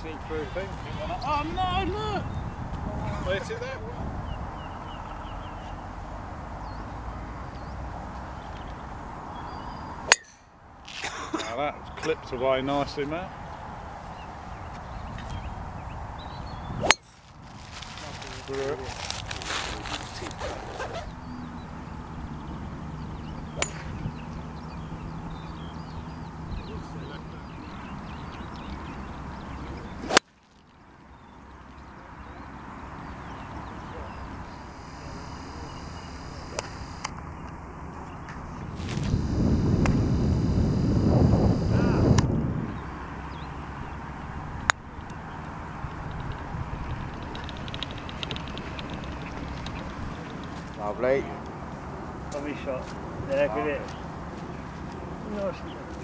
sneak through thing. Oh no, look! Where's it that way? Now that clips away nicely, Matt. Brilliant. Lovely. Lovely shot. Yeah, good hit. Nice.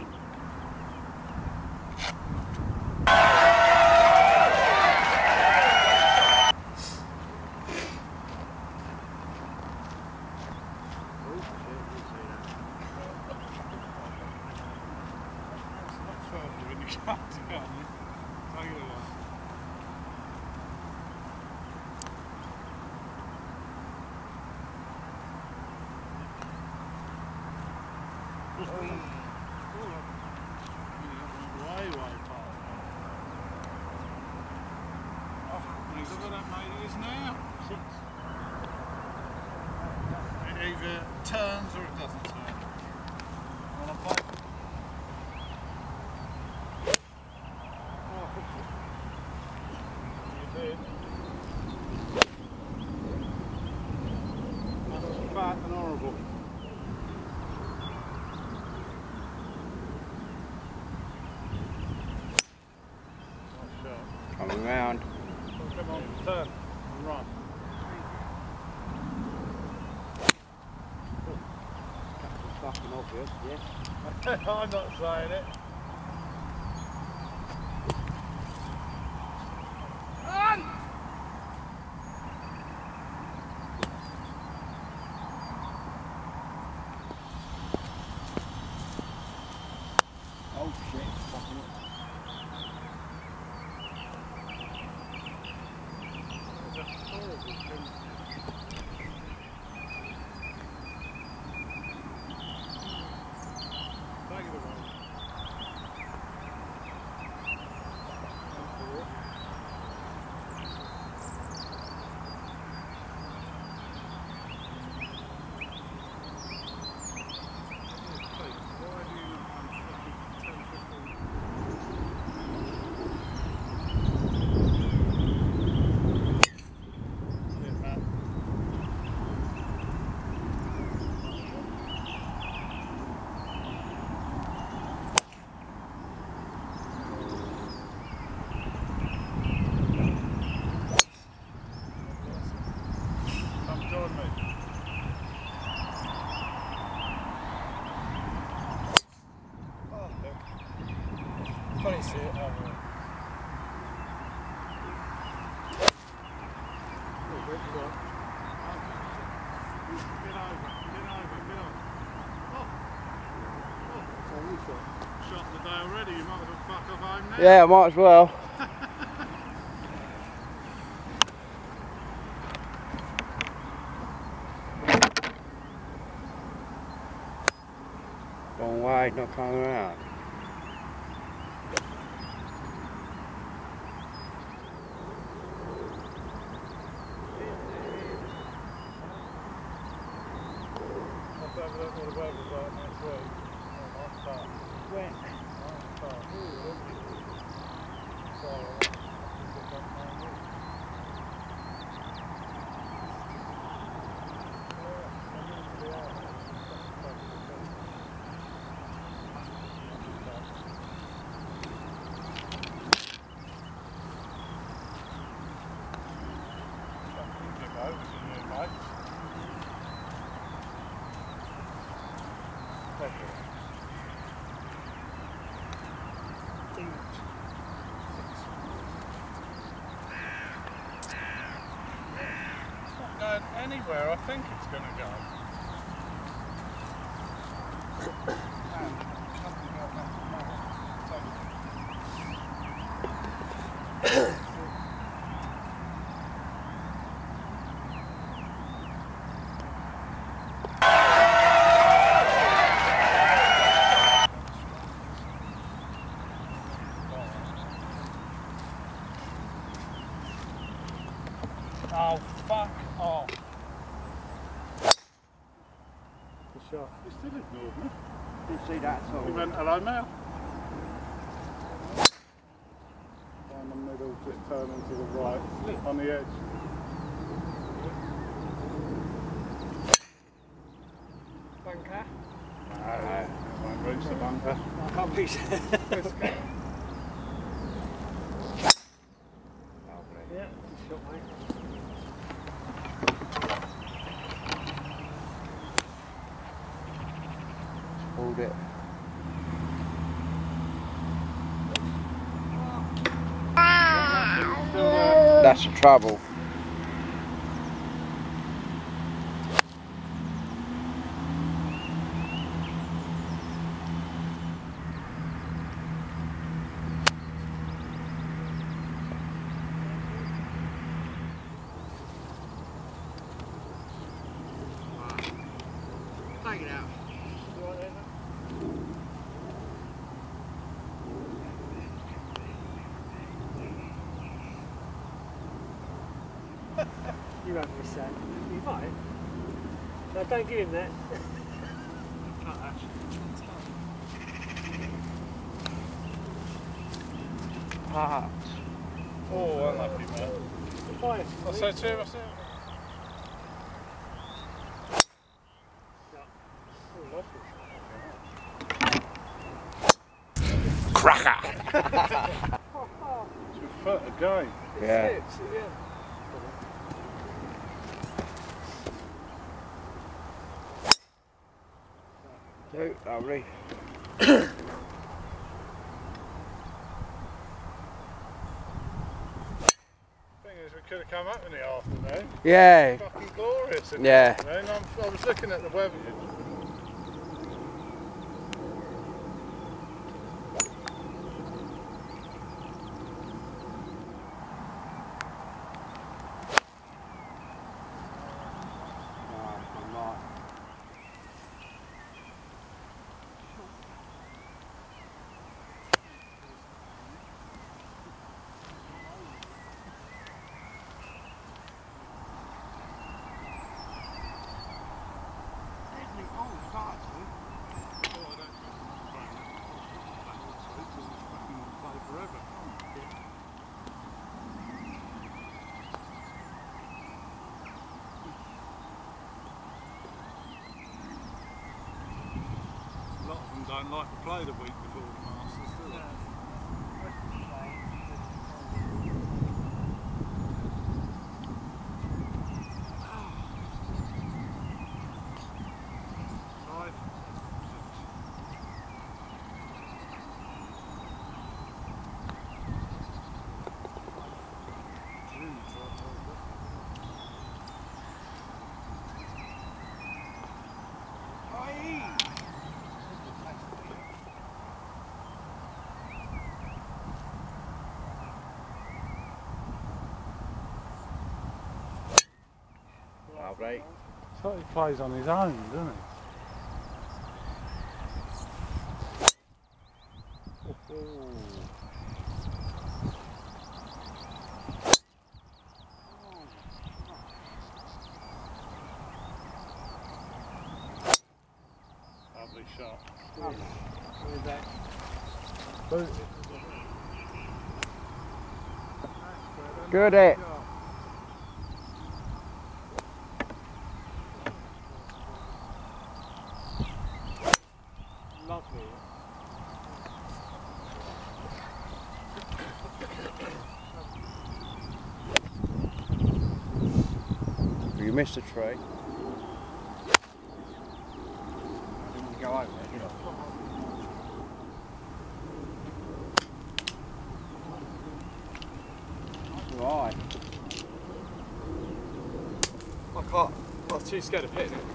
Look at that, mate, it is now. It either turns or it doesn't turn. Wanna play? You did. That was fat and horrible. Nice shot. Coming round. Come on, turn and run. That's fucking obvious, yes. I'm not saying it. Run! Oh shit, fucking it. Horrible thing. Take it away. Why do you not fucking 10, 15? Matt. Come join me. Oh, look. Can't see it. Oh, no. Oh, where'd you go? Get over. Oh. Shot the day already, you might as well fuck off home now. Yeah, might as well. Wrong way, not coming around. Let's have a look what the weather's like next week. Oh, nice start. Wet. Nice start. Sorry, I think that's my Going anywhere I think it's going to go. And something like that tomorrow. Oh, fuck off. Good shot. He still ignored me. Didn't see that at all. He went, hello now. Down the middle, just turning to the right, on the edge. Bunker. No, it won't reach the bunker. I can't reach it. Yeah, good shot, mate. Hold it. Still there. That's the trouble. Take it out. You want it? You won't miss that. You might. No, don't give him that. Part. Oh, unlucky man. Fine. I said to him, Oh, lovely. Cracker! it's your foot again. Yeah. Slips again. Two, lovely. Thing is, we could have come up in the afternoon. Yeah. Fucking glorious. In Yeah. The afternoon. I was looking at the weather. A lot of them don't like to play the week before the Masters, do they? Five, Lovely. so he plays on his own, doesn't he? Lovely shot. Coming back. Booted. Good it. Lovely. You missed a tree. Didn't go over there, did I? Right. I can't. I was too scared of hitting it.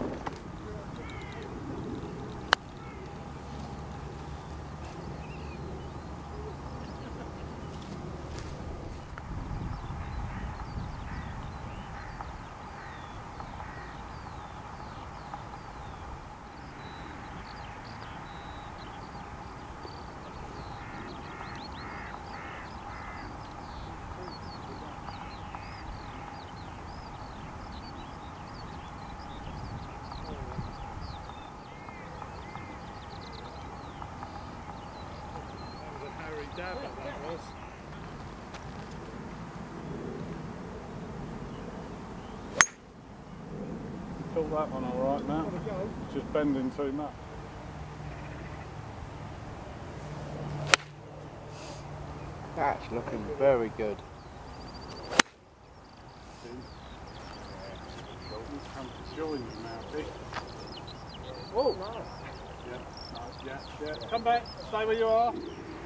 is. Caught that one alright now. Just bending too much. That's looking very good. Come to join you now, Dick. Oh, no. Yeah. Come back, stay where you are.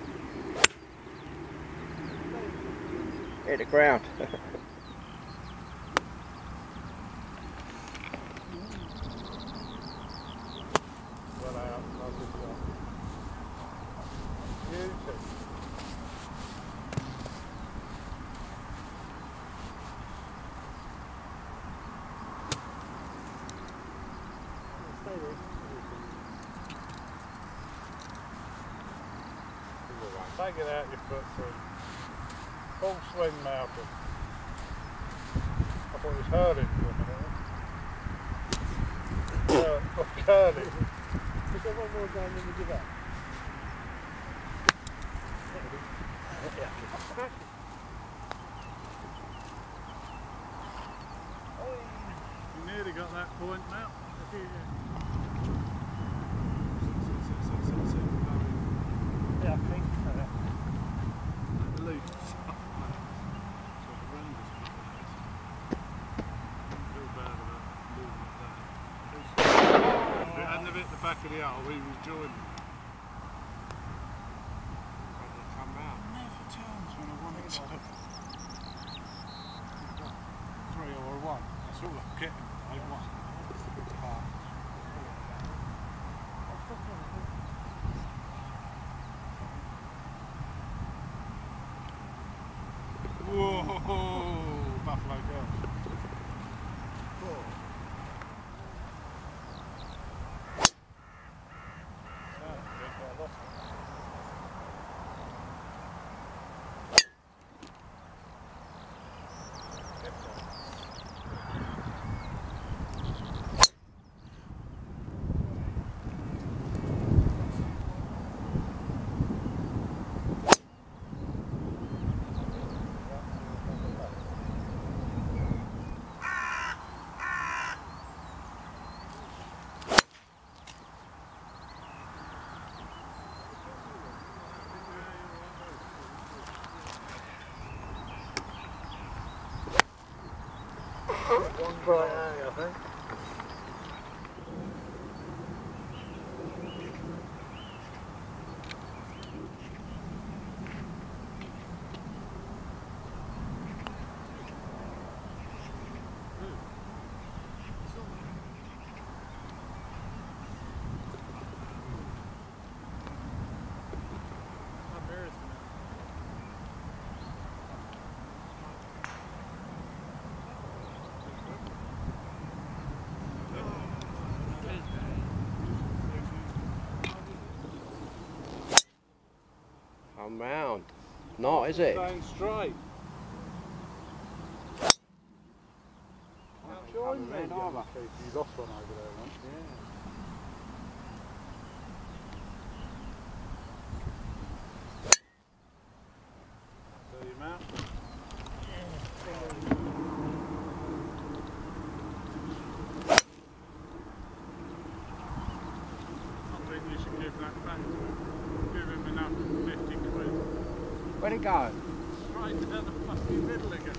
Hit the ground. Well out, lovely shot. Beauty. Stay there. Take it out your foot through. Full swing, Malcolm. I thought it was hurling for a minute. Curling. We've got one more going, then we give up. You nearly got that point now. Yeah, I think so. If it hadn't have hit the back of the hole, we was joining. Never turns when I want it to. 3 or a 1. That's all I'm getting. I want. Whoa, Buffalo Girls. One bright eye, I think. Come round. Not, is it? Staying straight. Join me. You lost one over there once. Yeah. See you, Matt. I think you should give that back to him. Give him enough 50 quid. Where'd it go? Straight down the fucking middle again.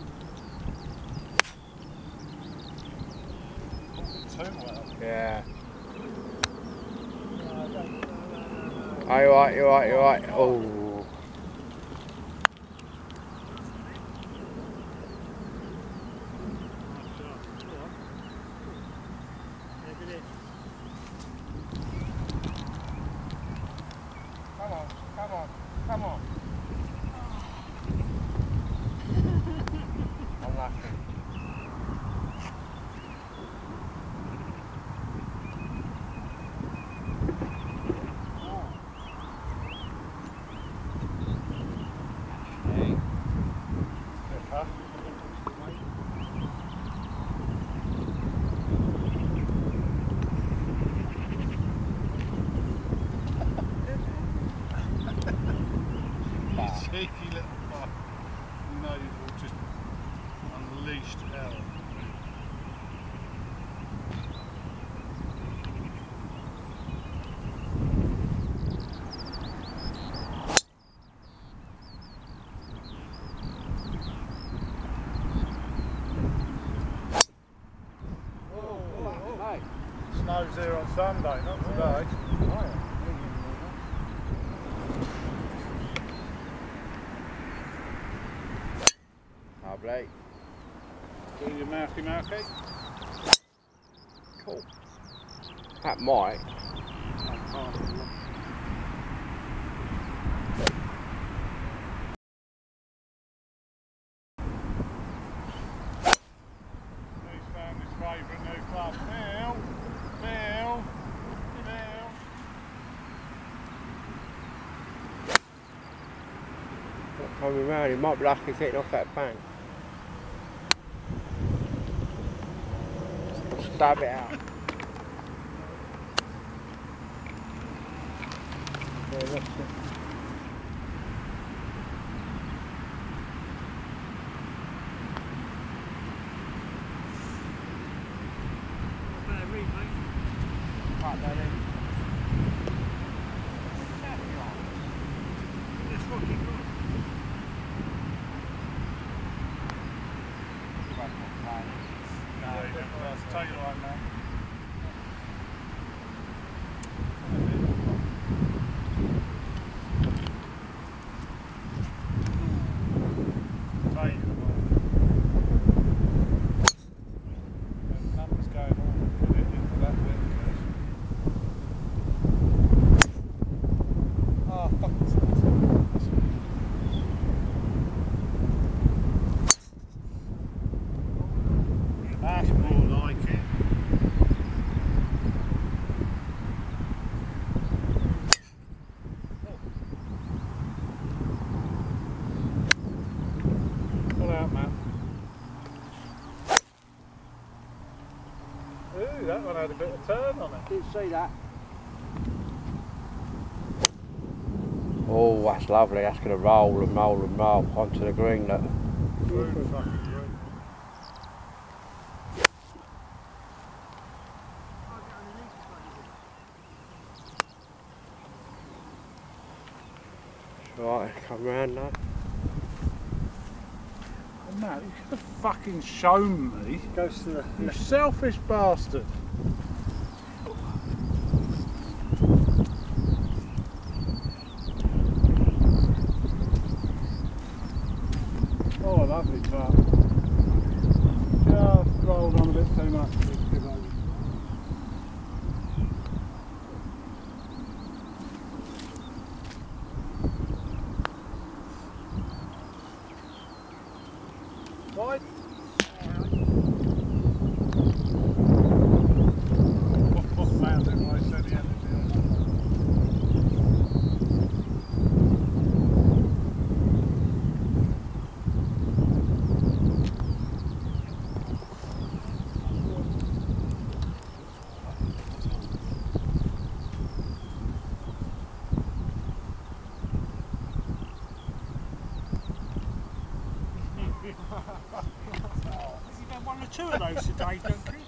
Too well. Yeah. Oh, you're right, you're right, you're right. Oh. Come on, come on, come on. Unlucky. finished. Snow's here on Sunday, not today. Lovely. Doing your mouthy. Cool. That might. He's found his favourite new club. Bill. Not coming round, he might be lucky getting off that bank. Stab it out. Yeah, that's it. Right, that in. That's fucking good. No, he didn't. Let's take it like that. Take it away. There's numbers going on with it into that bit. Oh, fuck. That's more like it. Pull out, Matt. Ooh, that one had a bit of turn on it. Didn't see that. Oh, that's lovely. That's going to roll and roll and roll onto the green. Look. Through the fucking green. Right, come round now. Oh, Matt, you could have fucking shown me. Goes to the You left. selfish bastard. Oh, lovely club. Just rolled on a bit too much. Wide. What found it when I said he had it down? Has he done one or two of those today, don't he?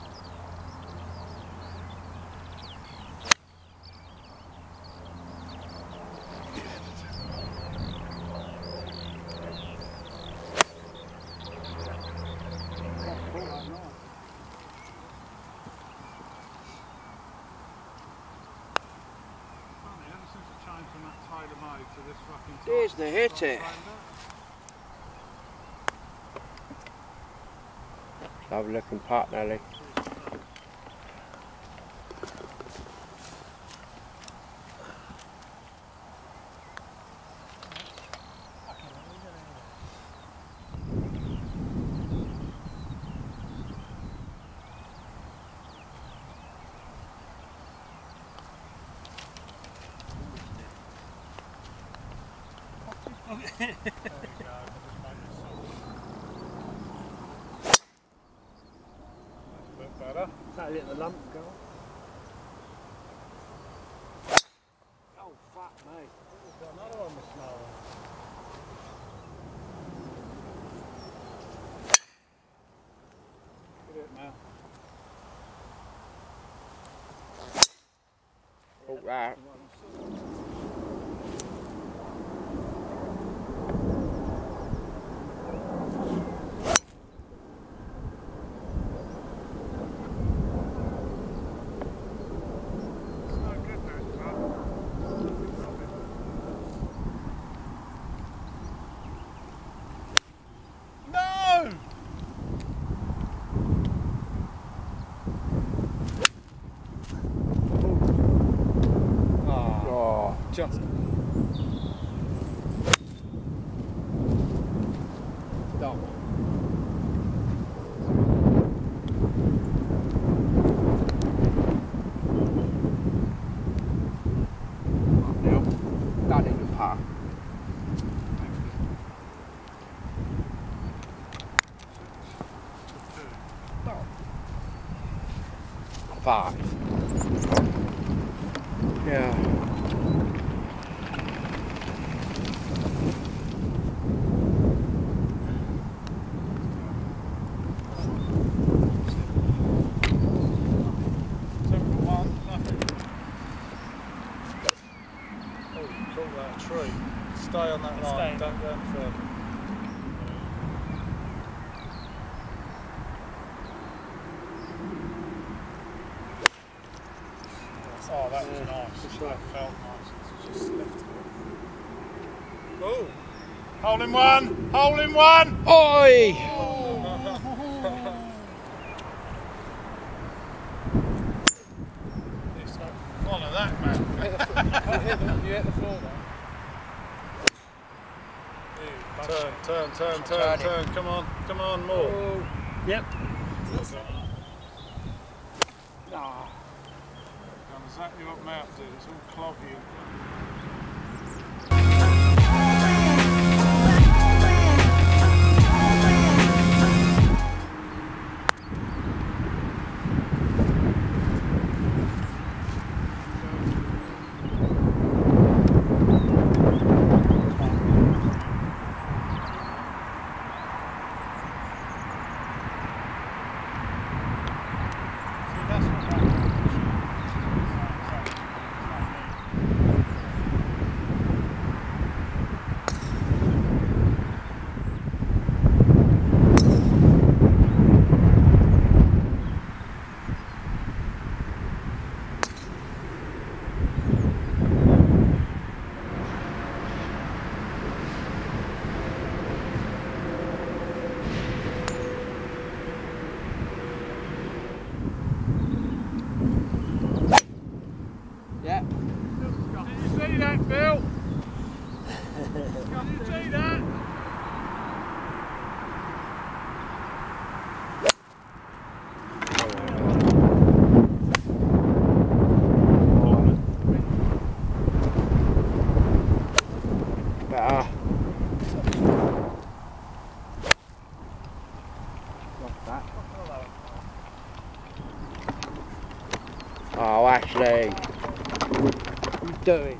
There's the hit it. Lovely looking putt, Nelly. There you go. Just make it soft. That's a bit better. That'll let the lump go. Oh, fuck me. We've got another one with snow on. Right. Just. Done. Now, that in the par. 5. Yeah. Tree. Stay on that line, don't go any further. Oh, that was nice. That felt nice. It's just left it. Oh! Hole in one! Hole in one! Oi! Follow that, man. You hit the floor there. Turn. Come on, more. Oh. Yep. Done exactly what Mount did. It's all cloggy. Better. Oh, Ashley. What are you doing?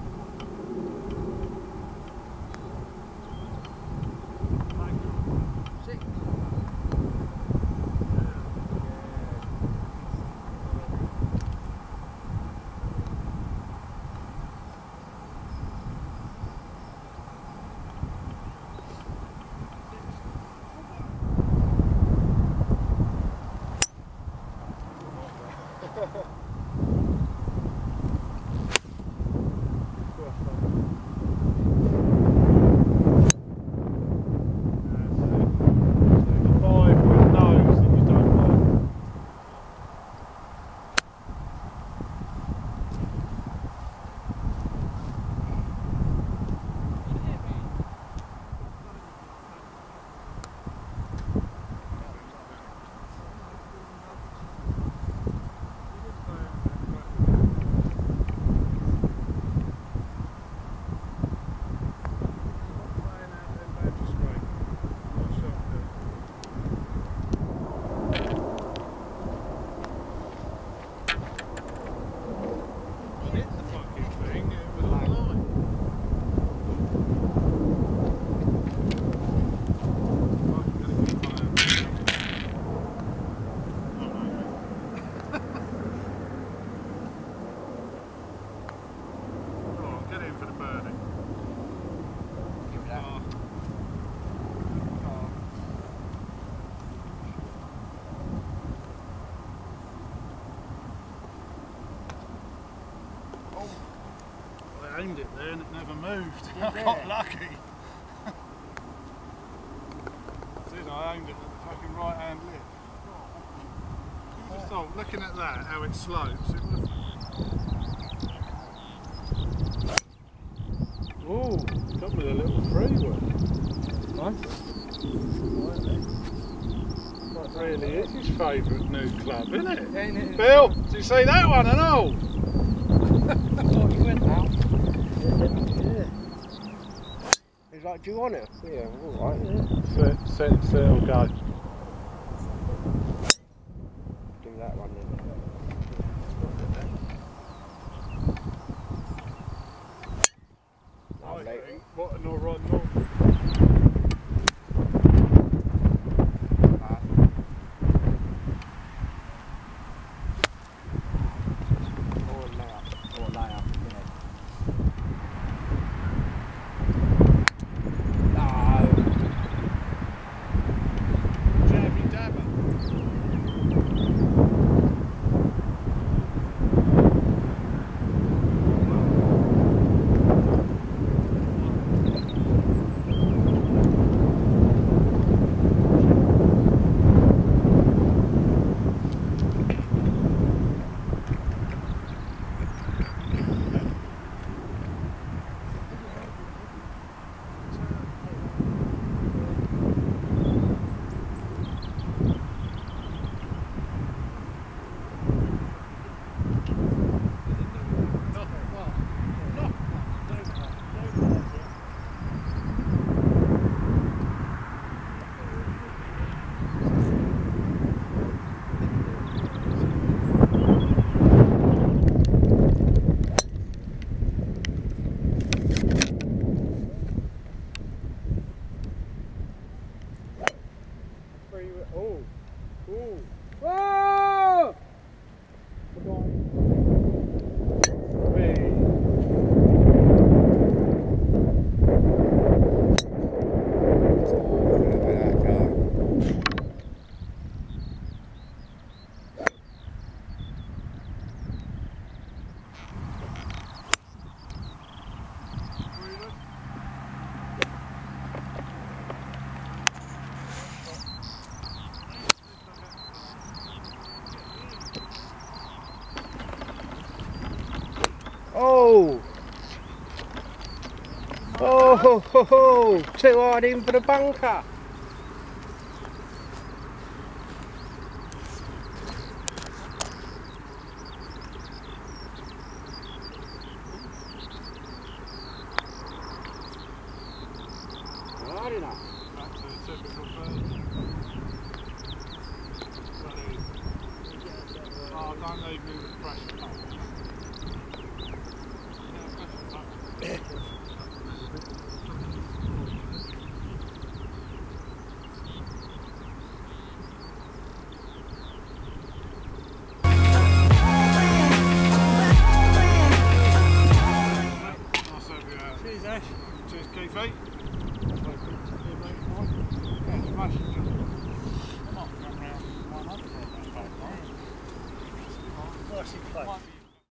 aimed it there and it never moved. I got lucky. I aimed it at the fucking right hand lip. You just thought, looking at that, how it slopes, it was. Oh, got me a little free one. Nice. That really is his favourite new club, isn't it? Ain't it? Bill, did you see that one and all? Oh, you went now. Yeah. He's like, do you want it? Yeah, alright. Yeah. Set, it'll go. Do that one then. I think, what an alright north. Oh! Oh! Whoa! Oh! Oh ho ho ho! Too hard in for the bunker! Hard enough. Back to the typical first. Oh, don't leave me with pressure. Cheers, Ash. Cheers, Keithy. Yeah, smashing. I'm not going round 100 for a bit, Nicely played.